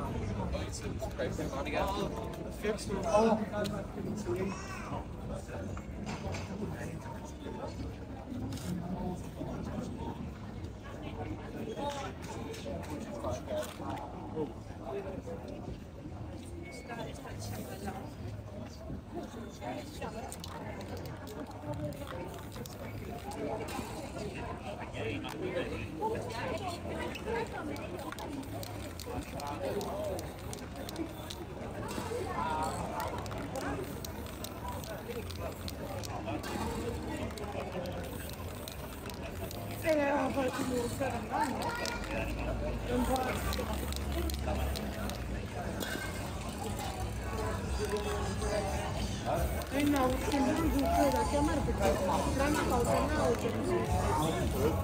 No, sembra un buco da chiamare perché tra una cosa e un'altra.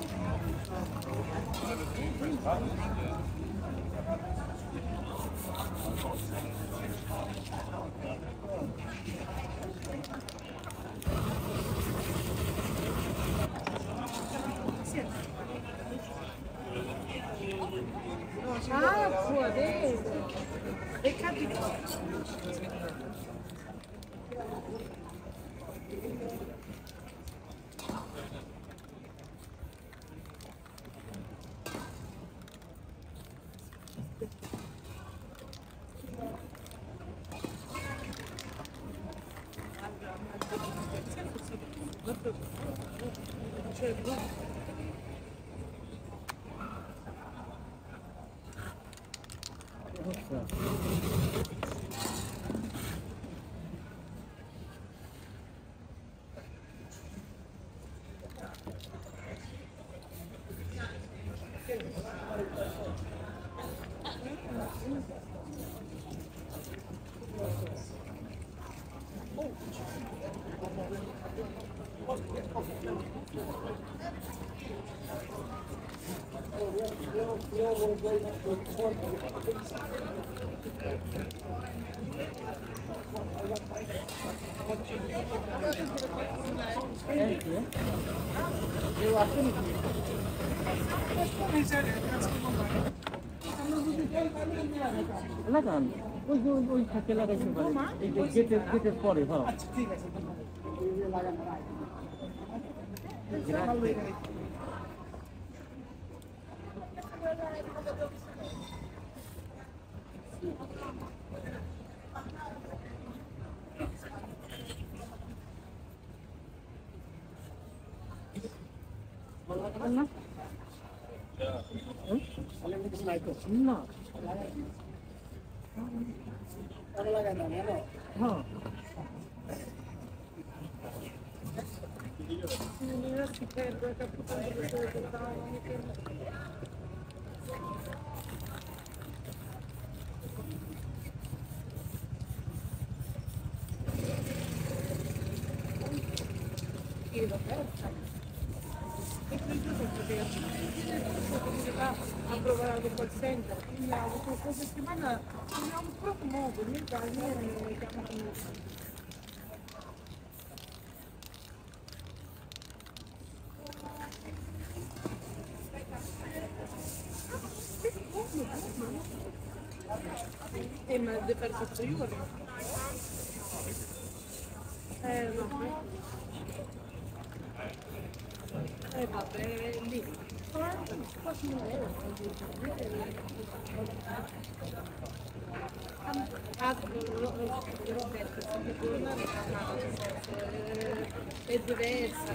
Ah, può vedere. E capito. লাগান ওই যে ওই থাকে লাগাইতে পারে এই যে গেটের পরে হ্যাঁ আচ্ছা ঠিক আছে লাগানো না না হ্যাঁ A provare col centro, quindi ho avuto questa settimana non ho proprio modo, niente da dire, ma deve fare questo io? No. Vabbè, lì. È diversa,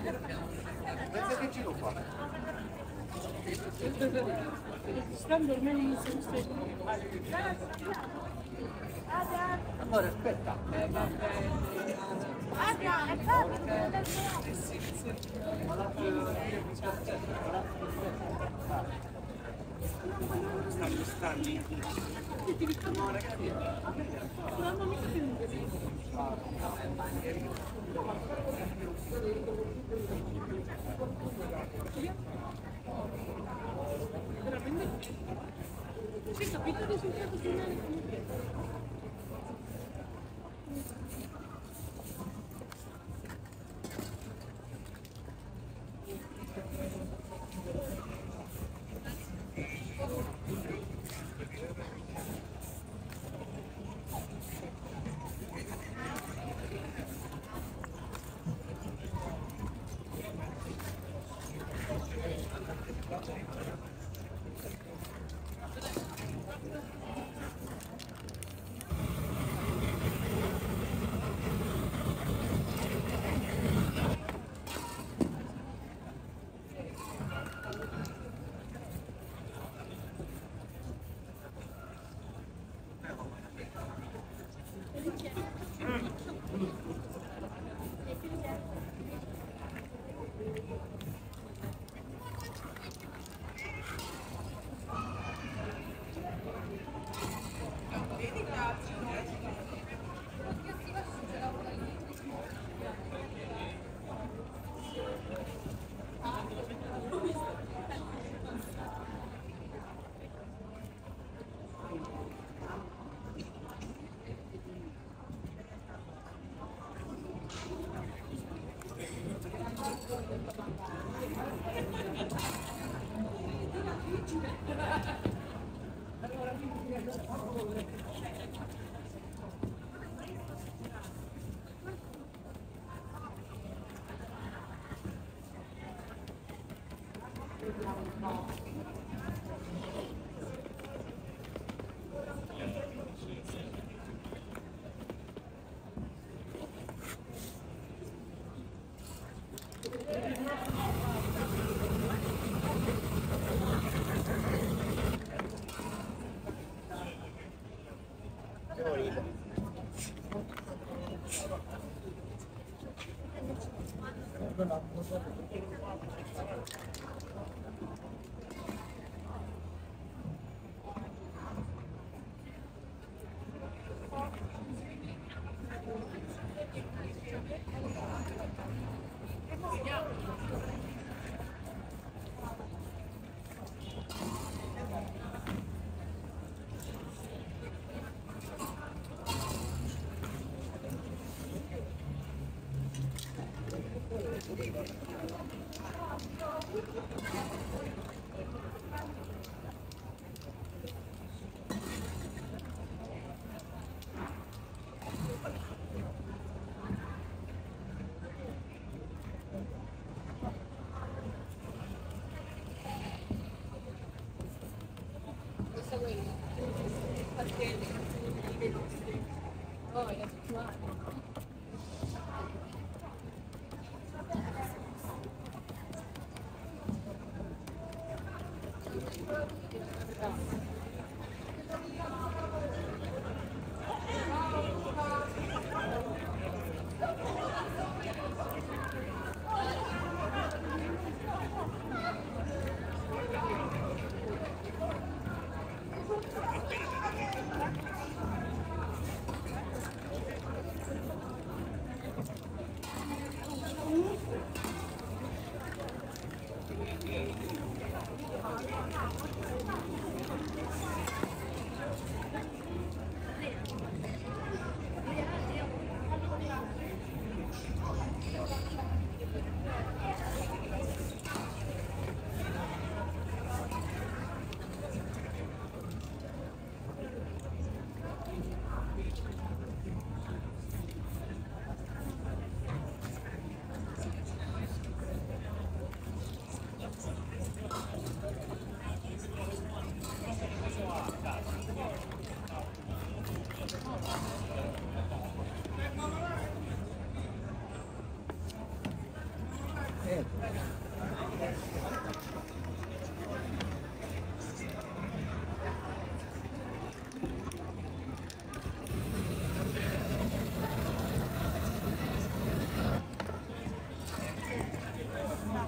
Pensa che giro fa? Stanno dormendo in Amore, aspetta. Stanno stando. No, ragazzi. Sì, capito il risultato finale?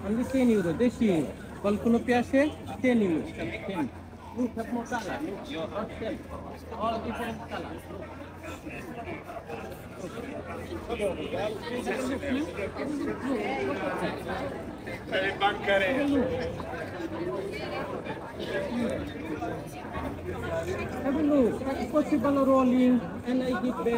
Only 10 euro. Deshi. Qualcuno piace? 10 euro. 10. Look, have more color. Look, your hot shell. All different colors. Per il bancaretto. Have a look. Possible rolling and I give back.